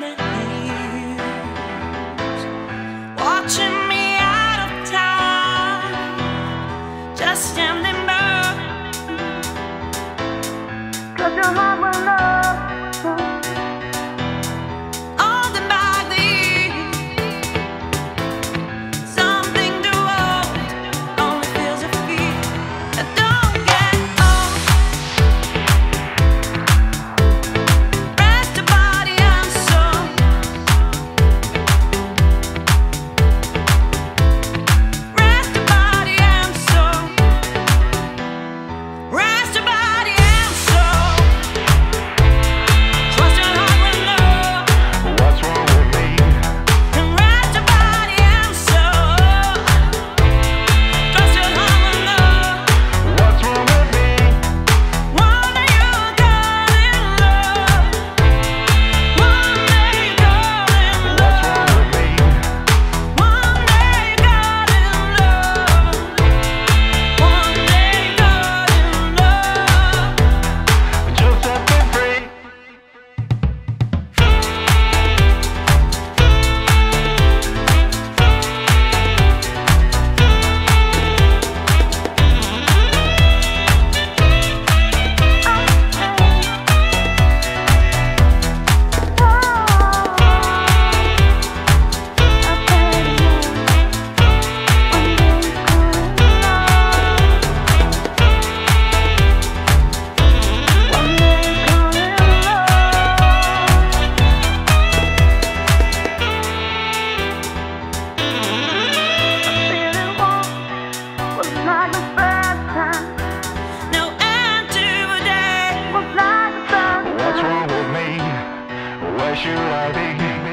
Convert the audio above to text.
watching me out of time, just standing by. 'Cause your heart will know all the body, something to hold, only feels a fear that don't get old. Rest your body and soul, rest your body and soul, rest your body and soul. Trust your heart will know. What's wrong with me? And rest your body and soul. Trust your heart will know. What's wrong with me? One day you'll fall in love. One day you'll fall in What's love. wrong with me? One day you got in love. One day you got in love. Just set me free. No end to a day. What's wrong with me? Where should I be?